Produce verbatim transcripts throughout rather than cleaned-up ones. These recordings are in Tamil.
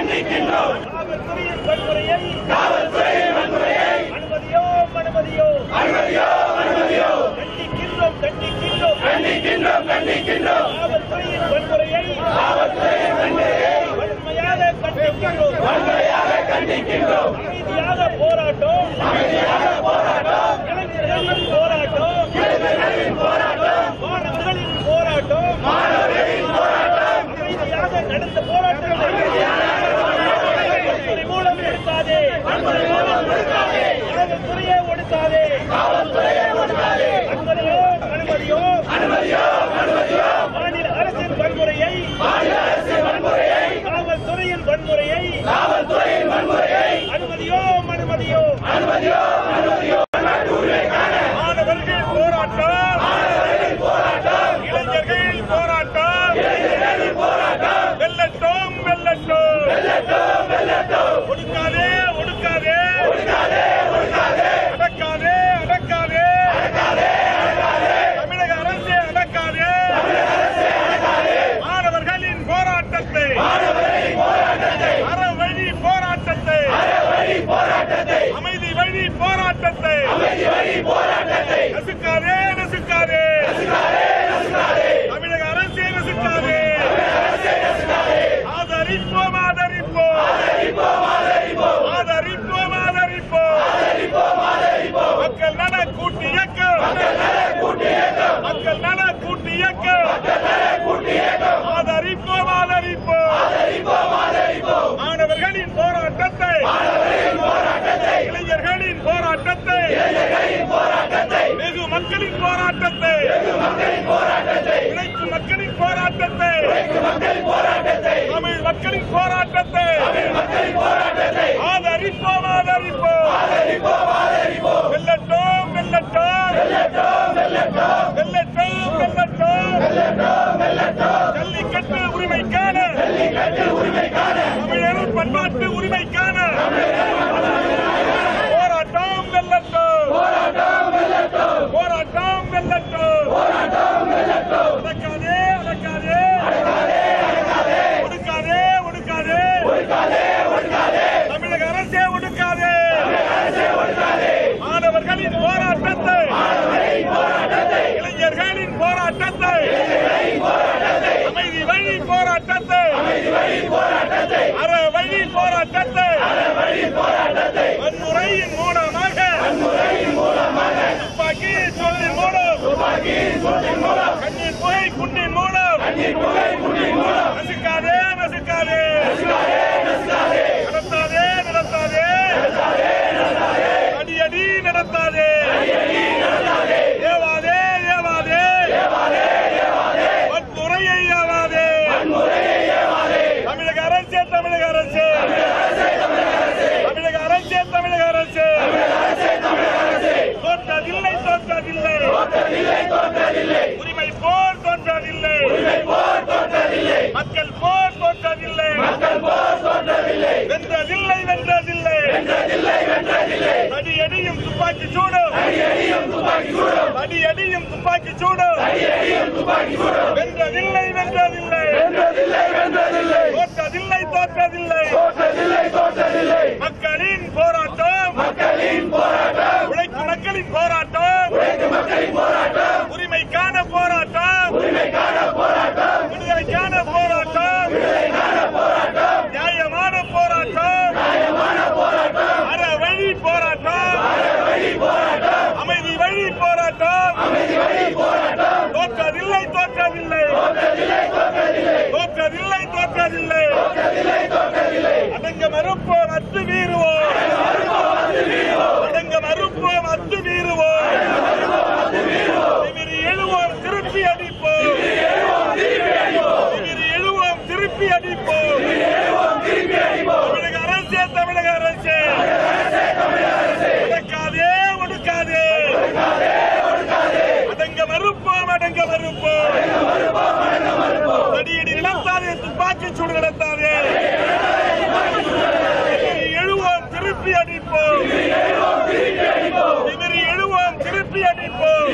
காவல்துறையின் வன்முறையை அனுமதியோ அனுமதியோ கண்டிக்கின்றோம் கண்டிக்கின்றோம் காவல்துறையின் வன்முறையை வன்மையாக கண்டிக்கின்றோம் அமைதியாக போராட்டம் இளைஞர்களின் போராட்டம் மாணவர்களின் போராட்டம் அமைதியாக நடந்த போராட்டங்களை மூலம் எடுக்காதே காவல்துறையை ஒடுக்காதே அனுமதியோ மாநில அரசின் வன்முறையை காவல்துறையின் வன்முறையை அனுமதியோ அனுமதியோ மாணவர்கள் போராட்டம் இளைஞர்கள் போராட்டம் வெல்லட்டும் வெல்லட்டும் ஒடுக்காதே ஒடுக்காதே அடக்காதே அடக்காதே தமிழக அரசே அடக்காதே மாணவர்களின் போராட்டத்தை அறவழி போராட்டத்தை அமைதி வழி போராட்டத்தை நசுக்காதே நசுக்காதே தமிழக அரசே நசுக்காதே ஆதரிப்போம் ஆதரிப்போம் ஆதரிப்போம் ஆதரிப்போம் மக்கள் நல கூட்டு இயக்கம் மக்கள் நல கூட்டு இயக்கம் ஆதரிப்போம் ஆதரிப்போம் மாணவர்களின் போராட்டத்தை இளைஞர்களின் போராட்டத்தை வெகு மக்களின் போராட்டத்தை உழைக்கும் மக்களின் போராட்டத்தை தமிழ் மக்களின் போராட்டத்தை ஆதரிப்போம் ஆதரிப்போம் வெல்லட்டும் வெல்லட்டும் வெல்லட்டும் வெல்லட்டும் ஜல்லிக்கட்டு உரிமைக்கான தமிழர் பண்பாட்டு உரிமைக்கான போராட்டம் வெல்லட்டும் போராட்டம் வெல்லட்டும் அடக்காதே அடக்காதே ஒடுக்காதே ஒடுக்காதே தமிழக அரசே ஒடுக்காதே மாணவர்களின் போராட்டத்தை இளைஞர்களின் போராட்டத்தை அமைதி வழி போராட்டத்தை அற வழி போராட்டத்தை வன்முறையின் மூலமாக துப்பாக்கி சொல்லின் மூலம் கண்ணீர் புகை குண்டின் மூலம் நசுக்காதே நசுக்காதே நடத்தாதே நடத்தாதே அடியடி நடத்தாதே ஏவாதே ஏவாதே வன்முறையை ஏவாதே தமிழக அரசே தமிழக அரசே தமிழக அரசே தமிழக அரசே தோற்றதில்லை தோற்றதில்லை உரிமை போர் தோற்றதில்லை மக்கள் போர் தோற்றதில்லை வென்றதில்லை வென்றதில்லை அடியடியும் துப்பாக்கி சூடும் அடியடியும் துப்பாக்கி சூடும் வென்றதில்லை வென்றதில்லை தோற்றதில்லை தோற்றதில்லை மக்களின் போராட்டம் உழைக்கும் மக்களின் போராட்டம் உரிமைக்கான போராட்டம் விடுதலைக்கான போராட்டம் நியாயமான போராட்டம் அறவழி போராட்டம் அமைதி வழி போராட்டம் தோற்றதில்லை தோற்றதில்லை தோற்றதில்லை அடங்க மறுப்போம் அத்து வீறுவோம் அடங்க மறுப்போம் அத்து வீறுவோம் திமிரி எழுவோம் திருப்பி அடிப்போம் திமிரி எழுவோம் திருப்பி அடிப்போம் தமிழக அரசே தமிழக அரசே அடக்காதே ஒடுக்காதே அடங்க மறுப்போம் அடங்க மறுப்போம் அடியடி நடத்தாதே துப்பாக்கி சூடு நடத்தாதே எழுவோம் திருப்பி அடிப்போம் திமிரி எழுவோம் திருப்பி அடிப்போம்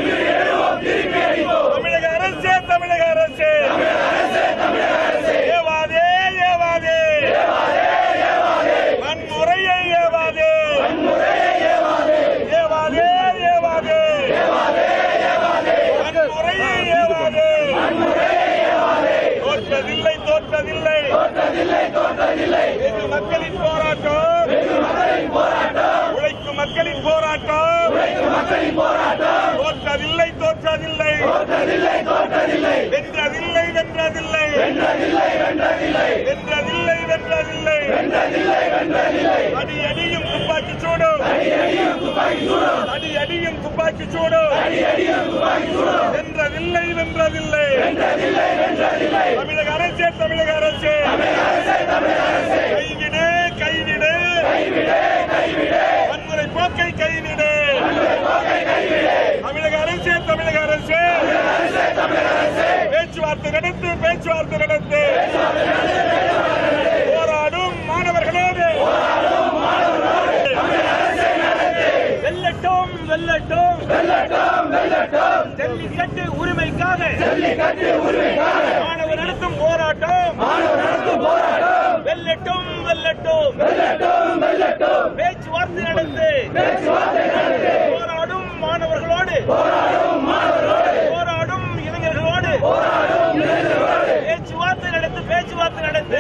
தமிழக அரசே தமிழக அரசே ஏவாதே ஏவாதே வென்றதில்லை வென்றதில்லை வென்றதில்லை வென்றதில்லை வென்றதில்லை அடி அடியும் துப்பாக்கி சூடும் அடி அடியும் துப்பாக்கி சூடும் வென்றதில்லை வென்றதில்லை தமிழக அரசே தமிழக அரசே கைவிடு கைவிடு வன்முறை போக்கை கைவிடு தமிழக அரசே தமிழக அரசே பேச்சுவார்த்தை நடத்து பேச்சுவார்த்தை நடத்து போராடும் மாணவர்களோடு வெல்லட்டும் வெல்லட்டும் ஜல்லிக்கட்டு உரிமைக்காக மாணவர் நடத்தும் போராட்டம் வெல்லட்டும் வெல்லட்டும் பேச்சுவார்த்தை நடந்து போராடும் மாணவர்களோடு போராடும் இளைஞர்களோடு பேச்சுவார்த்தை நடத்து பேச்சுவார்த்தை நடத்து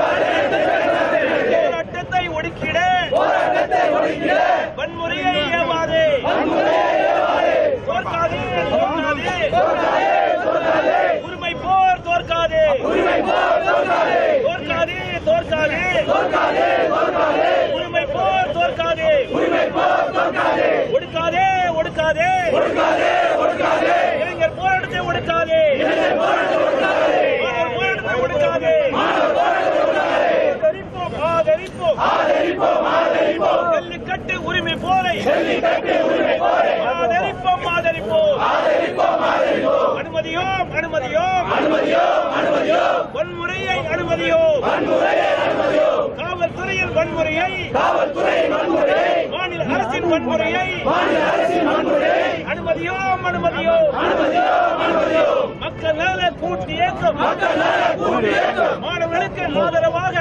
போராட்டத்தை ஒடுக்கிட வன்முறையை ஏவாதே தோற்காதே உரிமை போர் தோற்காதே தோற்காதே தோற்காதே உரிமை போர் தோற்காதே ஒடுக்காதே ஒடுக்காதே இளைஞர் போராட்டத்தை ஒடுக்காதே போராட்டத்தை ஒடுக்காதே ஆதரிப்போம் ஆதரிப்போம் ஜல்லிக்கட்டு உரிமை போரை ஆதரிப்போம் ஆதரிப்போம் அனுமதியோம் அனுமதியோம் வன்முறையை அனுமதியோம் காவல்துறையின் வன்முறையை மாநில அரசின் வன்முறையை அனுமதியோம் அனுமதியோம் மக்கள் நல கூட்டு இயக்கம் மாணவர்களுக்கு ஆதரவாக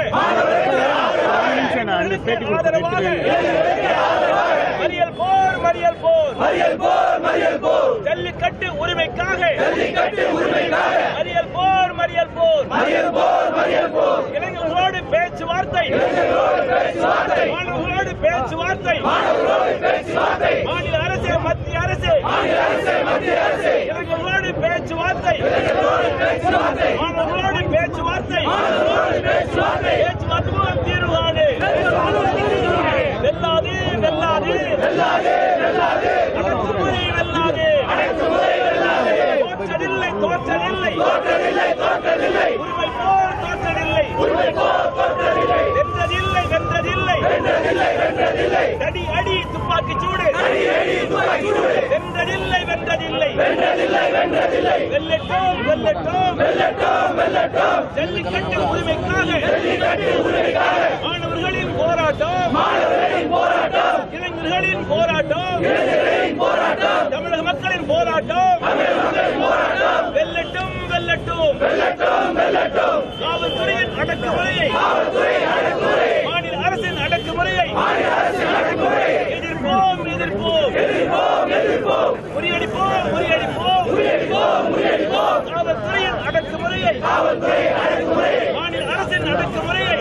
ஆதரவாக மறியல் போர் மறியல் போர் ஜல்லிக்கட்டு உரிமைக்காக மறியல் போர் மறியல் போர் இளைஞர்களோடு பேச்சுவார்த்தை மாணவர்களோடு பேச்சுவார்த்தை மாநில அரசு மத்திய அரசு இளைஞர்களோடு பேச்சுவார்த்தை மாணவர்களோடு பேச்சுவார்த்தை பேச்சுவார்த்தை மூலம் தீர்வு காணு வெல்லாது வெல்லாது அடக்குமுறை வெல்லாது தோற்றதில்லை தோற்றதில்லை உரிமை போர் தோற்றதில்லை வென்றதில்லை வென்றதில்லை தடி அடி துப்பாக்கி சூடு வென்றதில்லை வென்றதில்லை வெல்லட்டும் வெல்லட்டும் ஜல்லிக்கட்டு உரிமைக்காக மாணவர்களின் போராட்டம் இளைஞர்களின் போராட்டம் தமிழக மக்களின் போராட்டம் வெல்லட்டும் வெல்லட்டும் காவல்துறையின் அடக்குமுறையை மாநில அரசின் அடக்குமுறையை எதிர்ப்போம் எதிர்ப்போம் முறியடிப்போம் முறியடிப்போம் காவல்துறையின் அடக்குமுறையை மாநில அரசின் அடக்குமுறையை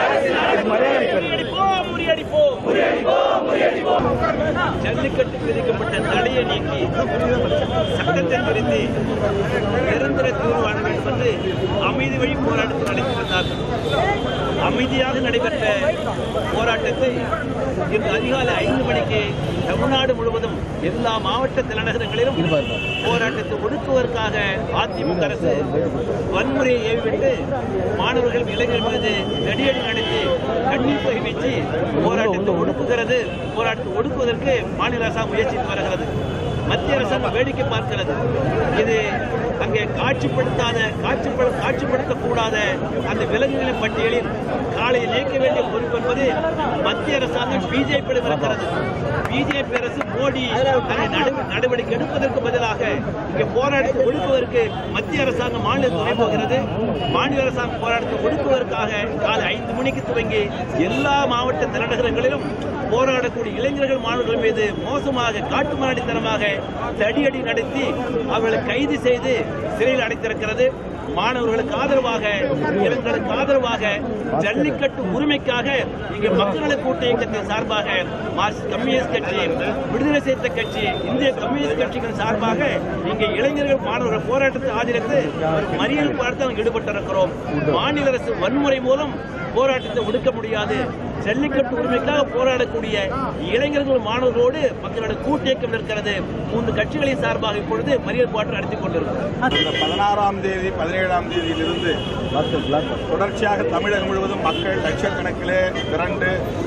முறியடிப்போம் முறியடிப்போம் ஜல்லிக்கட்டு விதிக்கப்பட்ட தடையை நீக்கி சட்டத்தை குறித்து நிரந்தர தீர்வு காண வேண்டும் என்று அமைதி வழி போராட்டத்தை நடத்தி வந்தார்கள். அமைதியாக நடைபெற்ற போராட்டத்தை இன்று அதிகாலை ஐந்து மணிக்கு தமிழ்நாடு முழுவதும் எல்லா மாவட்ட தலைநகரங்களிலும் போராட்டத்தை ஒடுக்குவதற்காக அதிமுக அரசு வன்முறையை ஏவிவிட்டு மாணவர்கள் இளைஞர்கள் மீது தடியடி நடத்தி கண்ணீர் புகை வீச்சு போராட்டத்தை ஒடுக்குகிறது. போராட்டத்தை ஒடுக்குவதற்கு மாநில அரசாங்கம் முயற்சித்து வருகிறது. மத்திய அரசாங்கம் வேடிக்கை பார்க்கிறது. இது அங்கே காட்சிப்படுத்தாத காட்சிப்பட காட்சிப்படுத்தக்கூடாத அந்த விலங்குகளின் பட்டியலில் காலையை நீக்க வேண்டிய பொறுப்பு என்பது மத்திய அரசாங்கம் பிஜேபியிடம் இருக்கிறது. பிஜேபி அரசு மோடி நடவடிக்கை எடுப்பதற்கு பதிலாக இங்கே போராட்டத்தை ஒடுக்குவதற்கு மத்திய அரசாங்கம் மாநிலம் துணை போகிறது. மாநில அரசாங்கம் போராட்டத்தை ஒடுக்குவதற்காக காலை ஐந்து மணிக்கு துவங்கி எல்லா மாவட்ட தலைநகரங்களிலும் போராடக்கூடிய இளைஞர்கள் மாணவர்கள் மீது மோசமாக காட்டுமிராண்டித்தனமாக தடியடி நடத்தி அவர்களை கைது செய்து சிறையில் அடைத்திருக்கிறது. மாணவர்களுக்கு ஆதரவாக, இளைஞர்களுக்கு ஆதரவாக, ஜல்லிக்கட்டு உரிமைக்காக இங்கே மக்கள் நல கூட்டு இயக்கத்தின் சார்பாக மார்க்சிஸ்ட் கம்யூனிஸ்ட் கட்சி, விடுதலை சிறுத்தை கட்சி, இந்திய கம்யூனிஸ்ட் கட்சிகள் சார்பாக இங்கே இளைஞர்கள் மாணவர்கள் போராட்டத்தை ஆதரித்து மறியல் போராட்டத்தில் ஈடுபட்டிருக்கிறோம். மாநில அரசு வன்முறை மூலம் போராட்டத்தை ஒடுக்க முடியாது. ஜல்லிக்கட்டு உரிமைக்காக போராடக்கூடிய இளைஞர்கள் மாணவர்களோடு மக்களோட கூட்டியக்கம் இருக்கிறது. மூன்று கட்சிகளின் சார்பாக இப்பொழுது மறியல் போராட்டம் நடத்தி கொண்டிருக்கிறோம். பதினாறாம் தேதி பதினேழாம் தேதியிலிருந்து தொடர்ச்சியாக தமிழகம் முழுவதும் மக்கள் லட்சக்கணக்கிலே திரண்டு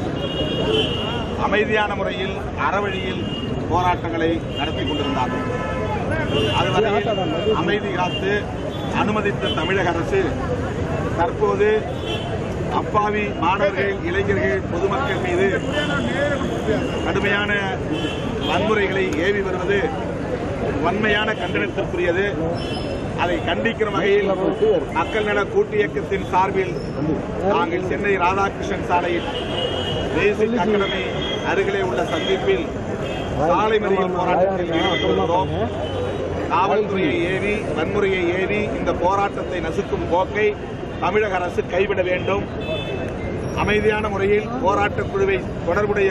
அமைதியான முறையில் அறவழியில் போராட்டங்களை நடத்தி கொண்டிருந்தார்கள். அதுவரையில் அமைதி காத்து அனுமதித்த தமிழக அரசு தற்போது அப்பாவி மாணவர்கள், இளைஞர்கள், பொதுமக்கள் மீது கடுமையான வன்முறைகளை ஏவி வருவது வன்மையான கண்டனத்திற்குரியது. அதை கண்டிக்கிற வகையில் மக்கள் நல கூட்டு இயக்கத்தின் சார்பில் நாங்கள் சென்னை ராதாகிருஷ்ணன் சாலையில் பேசிக் அகாடமி அருகிலே உள்ள சந்திப்பில் சாலை மறியல் போராட்டத்தில் ஈடுபட்டுள்ளோம். காவல்துறையை ஏவி வன்முறையை ஏவி இந்த போராட்டத்தை நசுக்கும் போக்கை தமிழக அரசு கைவிட வேண்டும். அமைதியான முறையில் போராட்டக் குழுவை தொடர்புடைய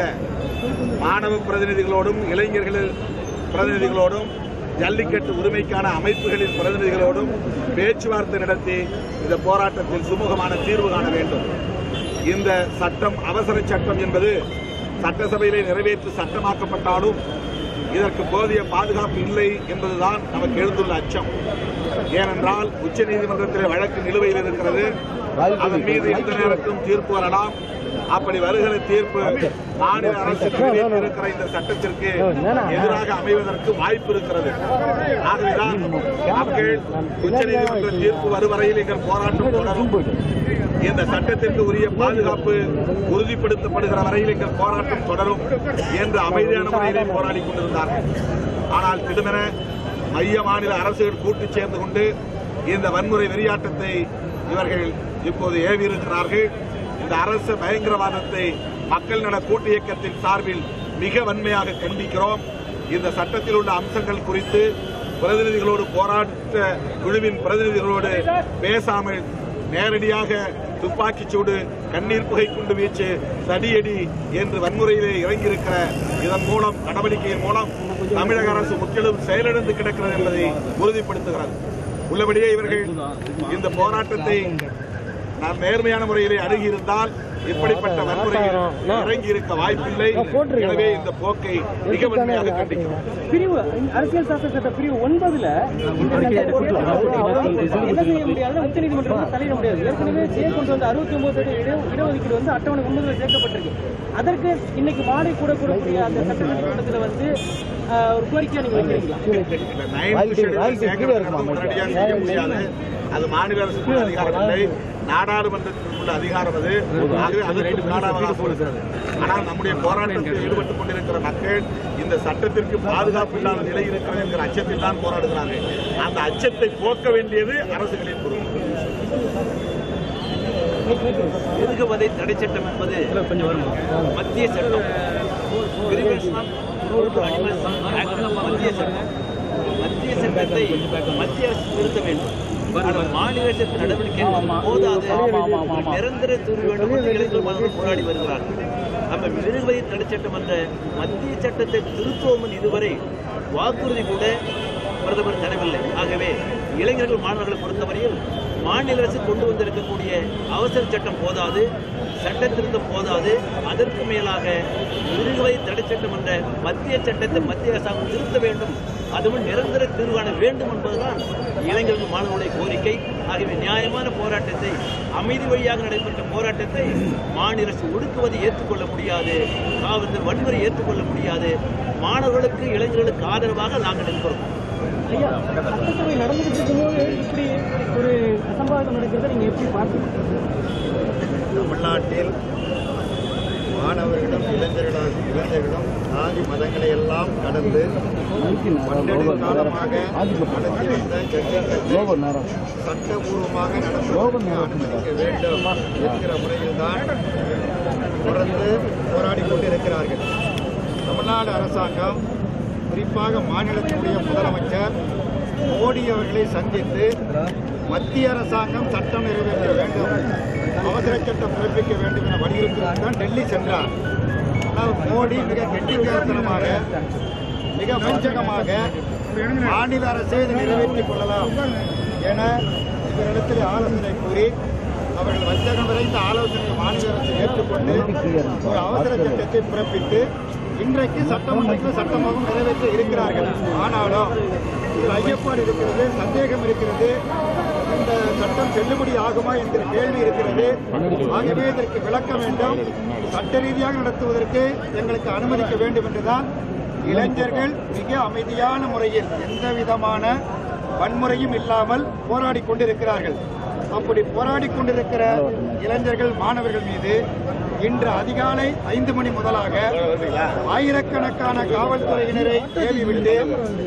மாணவ பிரதிநிதிகளோடும், இளைஞர்கள் பிரதிநிதிகளோடும், ஜல்லிக்கட்டு உரிமைக்கான அமைப்புகளின் பிரதிநிதிகளோடும் பேச்சுவார்த்தை நடத்தி இந்த போராட்டத்தில் சுமூகமான தீர்வு காண வேண்டும். இந்த சட்டம் அவசர சட்டம் என்பது சட்டசபையிலே நிறைவேற்றி சட்டமாக்கப்பட்டாலும் இதற்கு போதிய பாதுகாப்பு இல்லை என்பதுதான் நமக்கு எழுந்துள்ள அச்சம். ஏனென்றால் உச்சநீதிமன்றத்திலே வழக்கு நிலுவையில் இருக்கிறது. அதன் மீது எந்த நேரத்திலும் தீர்ப்பு வரலாம். அப்படி வருகிற தீர்ப்பு மாநில அரசு இருக்கிற இந்த சட்டத்திற்கு எதிராக அமைவதற்கு வாய்ப்பு இருக்கிறது. ஆகவேதான் மக்கள் உச்சநீதிமன்ற தீர்ப்பு வரும் வரையில் எங்கள் போராட்டம் தொடரும். இந்த சட்டத்திற்கு உரிய பாதுகாப்பு உறுதிப்படுத்தப்படுகிற வரையில் எங்கள் போராட்டம் தொடரும் என்று அமைதியான முறையிலே போராடி கொண்டிருந்தார்கள். ஆனால் திடுமென மைய மாநில அரசுகள் கூட்டு சேர்ந்து கொண்டு இந்த வன்முறை வெறியாட்டத்தை இவர்கள் இப்போது ஏவி இருக்கிறார்கள். இந்த அரசு பயங்கரவாதத்தை மக்கள் நல கூட்டு இயக்கத்தின் சார்பில் மிக வன்மையாக கண்டிக்கிறோம். இந்த சட்டத்தில் உள்ள அம்சங்கள் குறித்து பிரதிநிதிகளோடு, போராட்ட குழுவின் பிரதிநிதிகளோடு பேசாமல் நேரடியாக துப்பாக்கிச் சூடு, கண்ணீர் புகை குண்டு வீச்சு, தடியடி என்று வன்முறையிலே இறங்கியிருக்கிற இதன் மூலம் நடவடிக்கையின் மூலம் தமிழக அரசு முற்றிலும் செயலிழந்து கிடக்கிறது என்பதை உறுதிப்படுத்துகிறது. உள்ளபடியே இவர்கள் இந்த போராட்டத்தை நாம் நேர்மையான முறையிலே அணுகியிருந்தால் இப்படிப்பட்ட வன்முறையில் இறங்கி இருக்க வாய்ப்பில்லை. எனவே இந்த போக்கை மிக வன்மையாக கண்டிக்கிறோம். பிரிவு அரசியல் சாசன சட்ட பிரிவு ஒன்பதுல என்ன செய்ய முடியாது, உச்சநீதிமன்றம் தலையிட முடியாது. ஏற்கனவே கொண்டு வந்த அறுபத்தி ஒன்பது இடஒதுக்கீடு வந்து அட்டவணை ஒன்பதுல சேர்க்கப்பட்டிருக்கு. அதற்கு இன்னைக்கு மாலை கூட கூடக்கூடிய அந்த சட்டமன்றத்தில் வந்து ஒரு கோரிக்கையா நீங்க வைக்கிறீங்களா? உடனடியாக செய்ய முடியாது. அது மாநில அரசுக்கு அதிகாரம் இல்லை, நாடாளுமன்றத்தில் உள்ள அதிகாரம் அது. ஆகவே அதற்கு கால அவகாசம் இருக்கிறது. ஆனால் நம்முடைய போராட்டத்தில் ஈடுபட்டுக் கொண்டிருக்கிற மக்கள் இந்த சட்டத்திற்கு பாதுகாப்பு இல்லாத நிலை இருக்கிறது என்கிற அச்சத்தில் தான் போராடுகிறார்கள். அந்த அச்சத்தை போக்க வேண்டியது அரசுகளின் பொறுப்பு. மிருகவதை தடை சட்டம் என்பது மத்திய சட்டம், மத்திய சட்டம். மத்திய சட்டத்தை மத்திய அரசு திருத்த வேண்டும். மாநில அரசு நடவடிக்கை போதாது, நிரந்தர தீர்வு வேண்டும் என்று இளைஞர்கள் மனதில் போராடி வருகிறார்கள். நம்ம மிருகவதை தடை சட்டம் என்ற மத்திய சட்டத்தை திருத்துவோம் இதுவரை வாக்குறுதி கூட பிரதமர் தரவில்லை. ஆகவே இளைஞர்கள் மாணவர்களை பொறுத்தவரையில் மாநில அரசு கொண்டு வந்திருக்கக்கூடிய அவசர சட்டம் போதாது, சட்ட திருத்தம் போதாது. அதற்கு மேலாக மிருகவதை தடை சட்டம் என்ற மத்திய சட்டத்தை மத்திய அரசாங்கம் திருத்த வேண்டும், அதுவும் நிரந்தர தீர்வு காண வேண்டும் என்பதுதான் இளைஞர்கள் மாணவர்களுடைய கோரிக்கை. ஆகவே நியாயமான போராட்டத்தை, அமைதி வழியாக நடைபெற்ற போராட்டத்தை மாநில அரசு ஒடுக்குவதை ஏற்றுக்கொள்ள முடியாது, காவல்துறை வன்முறை ஏற்றுக்கொள்ள முடியாது. மாணவர்களுக்கு, இளைஞர்களுக்கு ஆதரவாக நாங்கள் நிற்கிறோம். ஐயா, சட்டசபை நடந்துகிட்டு இருக்கும்போது இப்படி ஒரு அசம்பாவிதம் நடக்கிறத நீங்க எப்படி பார்க்கணும்? தமிழ்நாட்டில் மாணவர்களும் இளைஞர்களும் இளைஞர்களும் சாதி மதங்களை எல்லாம் கடந்து பன்னெண்டு காலமாக நடத்தி வந்த ஜல்லிக்கட்டை சட்டபூர்வமாக நடத்துவதற்கு அனுமதிக்க வேண்டும் என்கிற முறையில்தான் தொடர்ந்து போராடி கொண்டிருக்கிறார்கள். தமிழ்நாடு அரசாங்கம், குறிப்பாக மாநிலத்தினுடைய முதலமைச்சர் மோடி அவர்களை சந்தித்து மத்திய அரசாங்கம் சட்டம் நிறைவேற்ற வேண்டும், அவசர சட்டம் பிறப்பிக்க வேண்டும் என வலியுறுத்தி தான் டெல்லி சென்றார். ஆனால் மோடி மிக கெட்டிக்காரத்தனமாக, மிக வஞ்சகமாக மாநில அரசே இதை நிறைவேற்றிக் கொள்ளலாம் என இவரிடத்தில் ஆலோசனை கூறி அவர்கள் வஞ்சகம் நிறைந்த ஆலோசனை மாநில அரசு ஏற்றுக்கொண்டு ஒரு அவசர சட்டத்தை பிறப்பித்து இன்றைக்கு சட்டமன்றத்தில் சட்டமாகவும் நிறைவேற்ற இருக்கிறார்கள். ஆனாலும் இதில் ஐயப்பாடு இருக்கிறது, சந்தேகம் இருக்கிறது, இந்த சட்டம் செல்லுபடி ஆகுமா என்கிற கேள்வி இருக்கிறது. ஆகவே இதற்கு விளக்க வேண்டும், சட்ட ரீதியாக நடத்துவதற்கு எங்களுக்கு அனுமதிக்க வேண்டும் என்றுதான் இளைஞர்கள் மிக அமைதியான முறையில் எந்த விதமான வன்முறையும் இல்லாமல் போராடி கொண்டிருக்கிறார்கள். அப்படி போராடி கொண்டிருக்கிற இளைஞர்கள், மாணவர்கள் மீது இன்று அதிகாலை ஐந்து மணி முதலாக ஆயிரக்கணக்கான காவல்துறையினரை ஏவிவிட்டு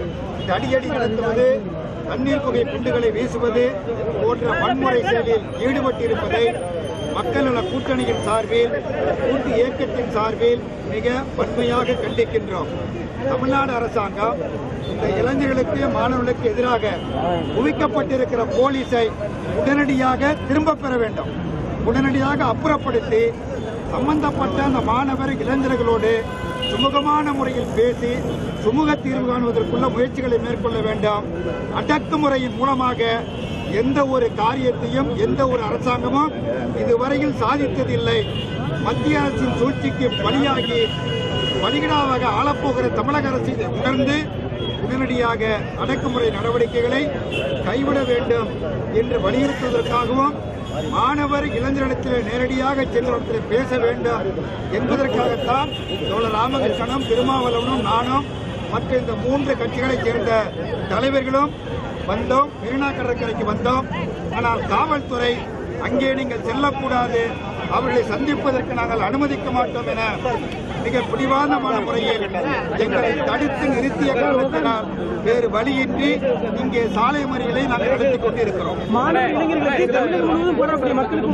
தடியடி நடத்துவது, தண்ணீர் புகை குண்டுகளை வீசுவது போன்ற வன்முறை செயலில் ஈடுபட்டிருப்பதை மக்கள் நல கூட்டணியின் சார்பில், கூட்டு இயக்கத்தின் சார்பில் மிக வன்மையாக கண்டிக்கின்றோம். தமிழ்நாடு அரசாங்கம் இந்த இளைஞர்களுக்கு, மாணவர்களுக்கு எதிராக குவிக்கப்பட்டிருக்கிற போலீஸை உடனடியாக திரும்ப பெற வேண்டும். உடனடியாக அப்புறப்படுத்தி சம்பந்தப்பட்ட அந்த மாணவர் இளைஞர்களோடு சுமூகமான முறையில் பேசி சுமூக தீர்வு காணுவதற்குள்ள முயற்சிகளை மேற்கொள்ள வேண்டும். அடக்குமுறையின் மூலமாக எந்த ஒரு காரியத்தையும் எந்த ஒரு அரசாங்கமும் இதுவரையில் சாதித்ததில்லை. மத்திய அரசின் சூழ்ச்சிக்கு பலியாகி பலிகடாவாக ஆளப்போகிற தமிழக அரசு உணர்ந்து உடனடியாக அடக்குமுறை நடவடிக்கைகளை கைவிட வேண்டும் என்று வலியுறுத்துவதற்காகவும் மாணவர் இளைஞரிடத்தில் நேரடியாக சென்றவர்களிடத்தில் பேச வேண்டும் என்பதற்காகத்தான் தோழர் ராமகிருஷ்ணனும், திருமாவளவனும், நானும் மற்ற இந்த மூன்று கட்சிகளைச் சேர்ந்த தலைவர்களும் வந்தோம். மெரினா கடற்கரைக்கு வந்தோம். ஆனால் காவல்துறை அங்கே நீங்கள் செல்லக்கூடாது, அவர்களை சந்திப்பதற்கு நாங்கள் அனுமதிக்க மாட்டோம் என மிக பிடிவாதமான முறையில் எங்களை தடுத்து நிறுத்திய காரணத்தினால் வேறு வழியின்றி இங்கே சாலை மறியலை நாங்கள் நடத்திக் கொண்டிருக்கிறோம். மாணவர் இளைஞர்களுக்கு தமிழகம் முழுவதும் போராடக்கூடிய மக்களுக்கு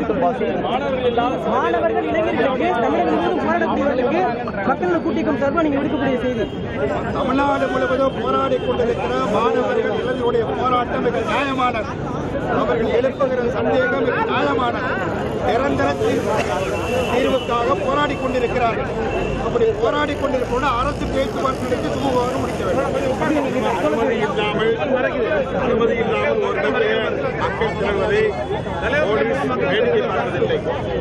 மாணவர்கள் இளைஞர்களுக்கு தமிழகம் முழுவதும் போராடக்கூடியவர்களுக்கு மக்கள் கூட்டிக்கும் சார்பாக நீங்கள் விடுக்கக்கூடிய செய்தி. தமிழ்நாடு முழுவதும் போராடி கொண்டிருக்கிற மாணவர்கள் இளைஞருடைய போராட்டம் மிக நியாயமானது. அவர்கள் எழுப்புகிற சந்தேகம் மிக நியாயமானது. நிரந்தர தீர்வுக்காக போராடி கொண்டிருக்கிறார்கள். அப்படி போராடி கொண்டிருப்போது அரசு பேச்சுவார்த்தைக்கு சுமூகமாக முடிக்க வேண்டும். அனுமதி இல்லாமல் அனுமதி இல்லாமல் ஒரு இடத்திலே மக்கள் திரள்வதை போலீஸ் வேடிக்கை பார்ப்பதில்லை.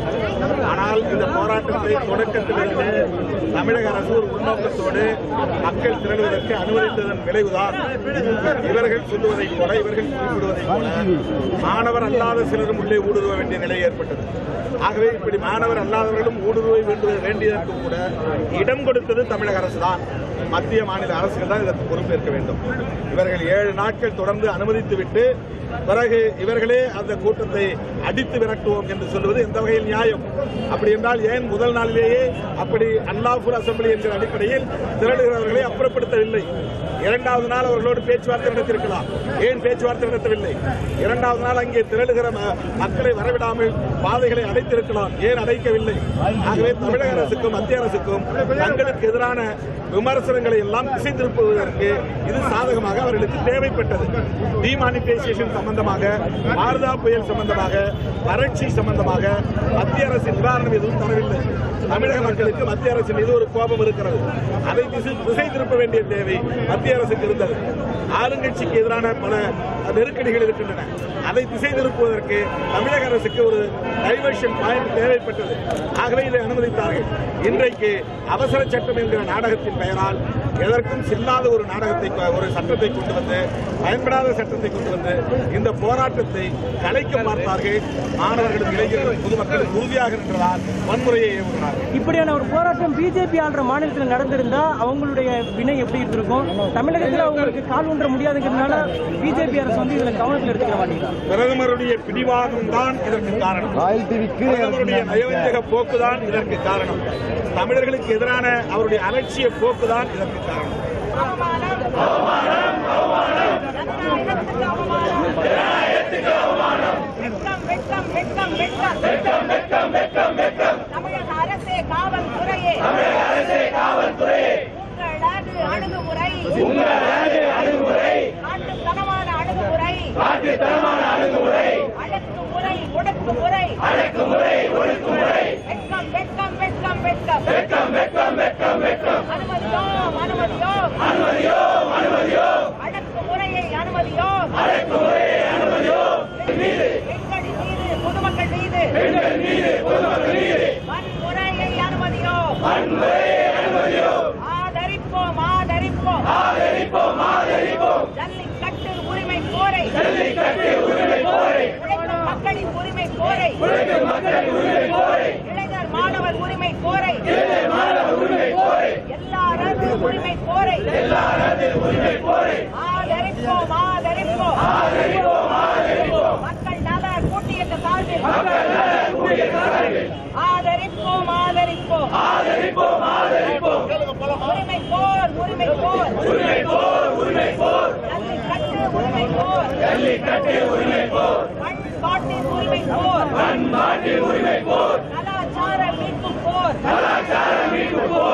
ஆனால் இந்த போராட்டத்தை தொடக்கத்திலிருந்து தமிழக அரசு ஒரு உள்நோக்கத்தோடு மக்கள் திரளுவதற்கு அனுமதித்ததன் விளைவுதான் இவர்கள் சொல்லுவதைப் போல, இவர்கள் குறிப்பிடுவதைப் போல மாணவர் அல்லாத சிலரும் உள்ளே ஊடுருவ வேண்டிய நிலை ஏற்பட்டது. ஆகவே இப்படி மாணவர் அல்லாதவர்களும் ஊடுருவ வேண்டியதற்கு கூட இடம் கொடுத்தது தமிழக அரசு தான். மத்திய மாநில அரசுகள் தான் இதற்கு பொறுப்பேற்க வேண்டும். இவர்கள் ஏழு நாட்கள் தொடர்ந்து அனுமதித்துவிட்டு பிறகு இவர்களே அந்த கூட்டத்தை அடித்து விரட்டுவோம் என்று சொல்வது எந்த வகையில் நியாயம்? அப்படி என்றால் ஏன் முதல் நாளிலேயே அப்படி அன்லாஃபுல் அசெம்பிளி என்கிற அடிப்படையில் திரளுகிறவர்களை அப்புறப்படுத்தவில்லை? இரண்டாவது நாள் அவர்களோடு பேச்சுவார்த்தை நடத்தியிருக்கலாம். ஏன் பேச்சுவார்த்தை நடத்தவில்லை? இரண்டாவது நாள் அங்கே திரளுகிற மக்களை வரவிடாமல் பாதைகளை அடைத்திருக்கலாம். ஏன் அடைக்கவில்லை? ஆகவே தமிழக அரசுக்கும் மத்திய அரசுக்கும் தங்களுக்கு எதிரான விமர்சனங்களை எல்லாம் திசை திருப்புவதற்கு இது சாதகமாக அவர்களுக்கு தேவைப்பட்டது. டிமானிட்டைசேஷன் சம்பந்தமாக, மாருதா புயல் சம்பந்தமாக, வறட்சி சம்பந்தமாக மத்திய அரசு நிவாரணம் எதுவும் தரவில்லை. தமிழக மக்களுக்கு மத்திய அரசின் மீது ஒரு கோபம் இருக்கிறது. அதை திசை திருப்ப வேண்டிய தேவை மத்திய அரசுக்கு இருந்தது. ஆளுங்கட்சிக்கு எதிரான பல நெருக்கடிகள் இருக்கின்றன. அதை திசை திருப்புவதற்கு தமிழக அரசுக்கு ஒரு டைவர்ஷன் பாயிண்ட் தேவைப்பட்டது. ஆகவே இதை அனுமதித்தார்கள். இன்றைக்கு அவசர சட்டம் என்கிற நாடகத்தின் பெயரால் எதற்கும் செல்லாத ஒரு நாடகத்தை, ஒரு சட்டத்தை கொண்டு வந்து, பயன்படாத சட்டத்தை கொண்டு வந்து இந்த போராட்டத்தை கலைக்க பார்த்தார்கள். மாணவர்களும் இளைஞர்களும் பொதுமக்களும் உறுதியாக நின்றதால் வன்முறையை ஏவுகிறார்கள். இப்படியான ஒரு போராட்டம் பிஜேபி ஆள்ற மாநிலத்தில் நடந்திருந்தா அவங்களுடைய வினை எப்படி இருந்திருக்கும்? தமிழகத்தில் அவங்களுக்கு கால் ஊன்ற முடியாதுங்கிறதுனால பிஜேபி அரசு வந்து இதுல கவனத்தில் எடுத்துக்க மாட்டேங்கிறாங்க. பிரதமருடைய பிடிவாதம் தான் இதற்கு காரணம். பிரதமருடைய நயவஞ்சக போக்குதான் இதற்கு காரணம். தமிழர்களுக்கு எதிரான அவருடைய அலட்சிய போக்குதான் இதற்கு காரணம். தமிழக அரசே காவல்துறையே, உங்களது அணுகுமுறை ஆதரிப்போம் ஆதரிப்போம் ஜல்லிக்கட்டு உரிமை போரை உழைக்கும் மக்களின் உரிமை போரை இளைஞர் மாணவர் உரிமை போரை எல்லாரது உரிமை போரை ஆதரிப்போம் ஆதரிப்போம் மக்கள் நல கூட்டியற்ற சார்பில் ஆதரிப்போம் ஆதரிப்போம் உரிமை போர் உரிமை போர் ஜல்லிக்கட்டு உரிமை போர் பண்பாட்டின் உரிமை போர் கலாச்சார மீட்பு போர்